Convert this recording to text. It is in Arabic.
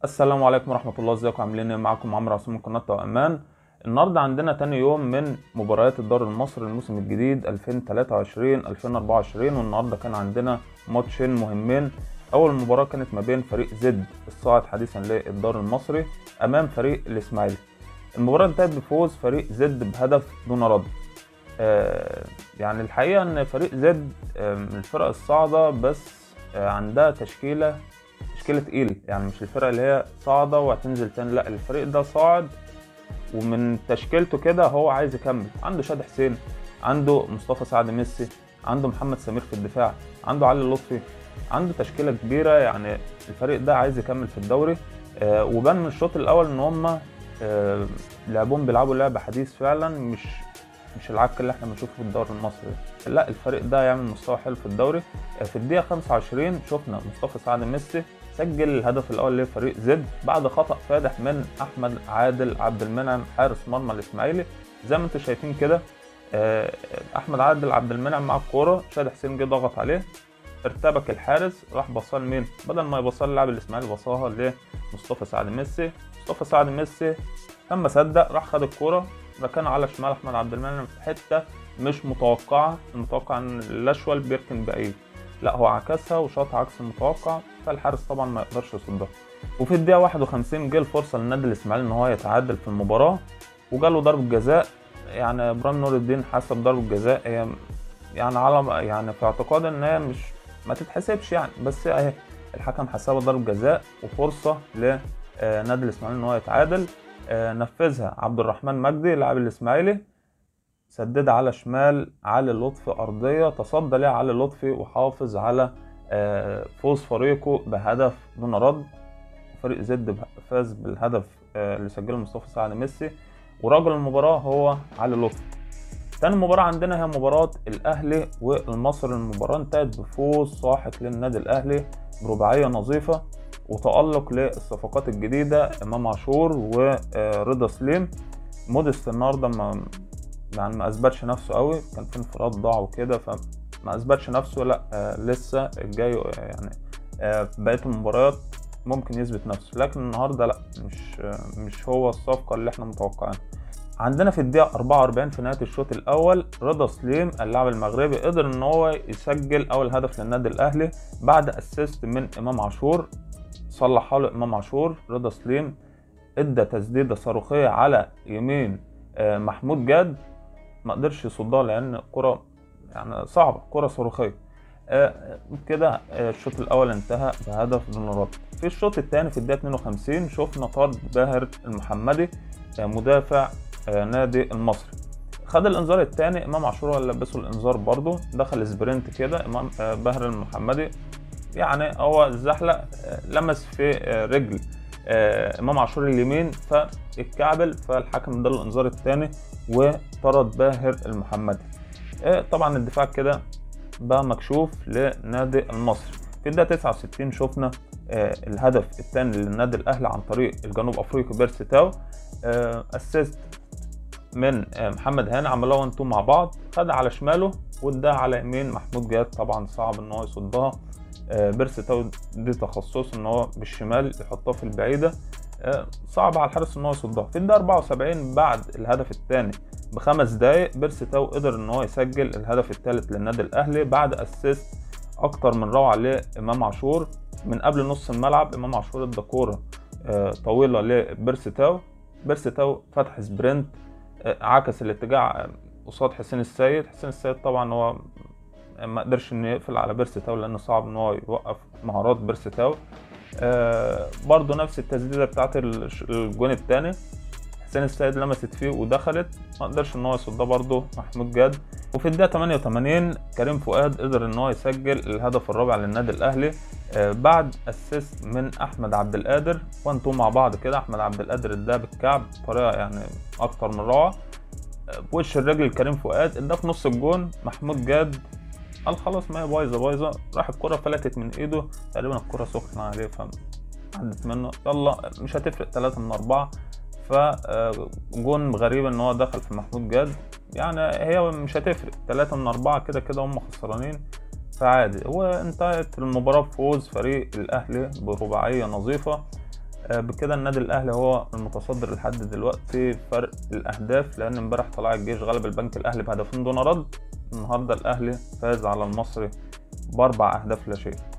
السلام عليكم ورحمة الله، ازيكم عاملين ايه؟ معاكم عمرو عاصم من قناة توأمان. النهارده عندنا تاني يوم من مباريات الدوري المصري الموسم الجديد 2023-2024، والنهارده كان عندنا ماتشين مهمين. أول مباراة كانت ما بين فريق زد الصاعد حديثا للدوري المصري أمام فريق الإسماعيلي. المباراة انتهت بفوز فريق زد بهدف دون رد. يعني الحقيقة ان فريق زد من الفرق الصاعدة، بس عندها تشكيلة تقيل، يعني مش الفرقة اللي هي صاعدة وهتنزل تاني، لا الفريق ده صاعد ومن تشكيلته كده هو عايز يكمل. عنده شادي حسين، عنده مصطفى سعد ميسي، عنده محمد سمير في الدفاع، عنده علي لطفي، عنده تشكيلة كبيرة. يعني الفريق ده عايز يكمل في الدوري. وبان من الشوط الأول إن هما لعبهم بيلعبوا لعبة حديث فعلا، مش العك اللي احنا بنشوفه في الدوري المصري. لا الفريق ده يعمل مستوى حلو في الدوري. في الدقيقة 25 شفنا مصطفى سعد ميسي سجل الهدف الأول لفريق زد بعد خطأ فادح من أحمد عادل عبد المنعم حارس مرمى الإسماعيلي. زي ما انتم شايفين كده، أحمد عادل عبد المنعم مع الكورة، شادي حسين جه ضغط عليه، ارتبك الحارس، راح بصها لمين؟ بدل ما يبصها للاعب الإسماعيلي بصاها لمصطفى سعد ميسي. مصطفى سعد ميسي لما صدق راح خد الكورة، ركنها على شمال أحمد عبد المنعم في حتة مش متوقعة. المتوقع إن الأشول بيركن بعيد، لا هو عكسها وشاط عكس المتوقع، فالحارس طبعا ما يقدرش يصدها. وفي الدقيقة 51 جه الفرصة للنادي الإسماعيلي إن هو يتعادل في المباراة، وجاله ضربة جزاء. يعني إبراهيم نور الدين حسب ضربة جزاء، هي يعني على يعني في اعتقاد إن هي مش ما تتحسبش يعني، بس أهي الحكم حسبها ضربة جزاء وفرصة لنادي الإسماعيلي إن هو يتعادل. نفذها عبد الرحمن مجدي لاعب الإسماعيلي، سدد على شمال علي لطفي أرضية، تصدى ليها علي لطفي وحافظ على فوز فريقه بهدف دون رد. فريق زد فاز بالهدف اللي سجله مصطفى سعد ميسي، ورجل المباراة هو علي لطفي. تاني مباراة عندنا هي مباراة الأهلي والمصري. المباراة انتهت بفوز ساحق للنادي الأهلي برباعية نظيفة، وتألق للصفقات الجديدة إمام عاشور ورضا سليم. موديست النهارده ما اثبتش نفسه قوي، كان في انفراد ضاع وكده فما اثبتش نفسه. لا لسه الجاي يعني في بقيه المباريات ممكن يثبت نفسه، لكن النهارده لا مش هو الصفقه اللي احنا متوقعينها. عندنا في الدقيقه 44 في نهايه الشوط الاول رضا سليم اللاعب المغربي قدر ان هو يسجل اول هدف للنادي الاهلي بعد اسيست من امام عاشور، صلحها له امام عاشور. رضا سليم ادى تسديده صاروخيه على يمين محمود جاد، ما قدرش يصدها لان الكره يعني صعبه، كره صاروخيه. كده الشوط الاول انتهى بهدف دون رد. في الشوط الثاني في الدقيقه 52 شفنا طرد باهر المحمدي مدافع نادي المصري، خد الانذار الثاني. امام عاشور لبسه الانذار برضه، دخل سبرنت كده امام باهر المحمدي، يعني هو الزحلق لمس في رجل امام عاشور اليمين فالكعبل، فالحكم اداله الانذار الثاني وطرد باهر المحمدي. طبعا الدفاع كده بقى مكشوف لنادي المصري. في الدقيقه 69 شفنا الهدف الثاني للنادي الاهلي عن طريق الجنوب افريقي بيرسي تاو، اسيست من محمد هاني، عملوها 1 2 مع بعض، خد على شماله واداها على يمين محمود جاد، طبعا صعب ان هو يصدها. بيرسي تاو دي تخصصه ان هو بالشمال يحطها في البعيده، صعب على الحارس ان هو يصدها. في الدقيقه 74 بعد الهدف الثاني بخمس دقايق بيرسي تاو قدر ان هو يسجل الهدف الثالث للنادي الاهلي بعد اسيست اكتر من روعه لامام عاشور من قبل نص الملعب. امام عاشور ادى كوره طويله لبيرسي تاو، بيرسي تاو فتح سبرنت عكس الاتجاه قصاد حسين السيد. حسين السيد طبعا هو ما قدرش انه يقفل على بيرسي تاو لانه صعب ان هو يوقف مهارات بيرسي تاو. برضو نفس التسديده بتاعت الجون الثاني، حسين السيد لمست فيه ودخلت، ما قدرش ان هو يصدها برضو محمود جاد. وفي الدقيقه 88 كريم فؤاد قدر ان هو يسجل الهدف الرابع للنادي الاهلي بعد اسيست من احمد عبد القادر، 1 2 مع بعض كده. احمد عبد القادر اداها بالكعب بطريقه يعني اكتر من روعه بوش الرجل كريم فؤاد، اداه في نص الجون. محمود جاد قال خلاص ما هي بايظه، راح الكره فلتت من ايده، تقريبا الكره سخنه عليه فعدت منه، يلا مش هتفرق 3 من 4. فجون غريب ان هو دخل في محمود جاد، يعني هي مش هتفرق 3 من 4 كده كده هم خسرانين فعادي. وانتهت المباراه بفوز فريق الاهلي برباعيه نظيفه. بكده النادي الاهلي هو المتصدر لحد دلوقتي فرق الاهداف، لان امبارح طلائع الجيش غلب البنك الاهلي بهدفين دون رد. النهارده الاهلي فاز على المصري ب4 أهداف لا شيء.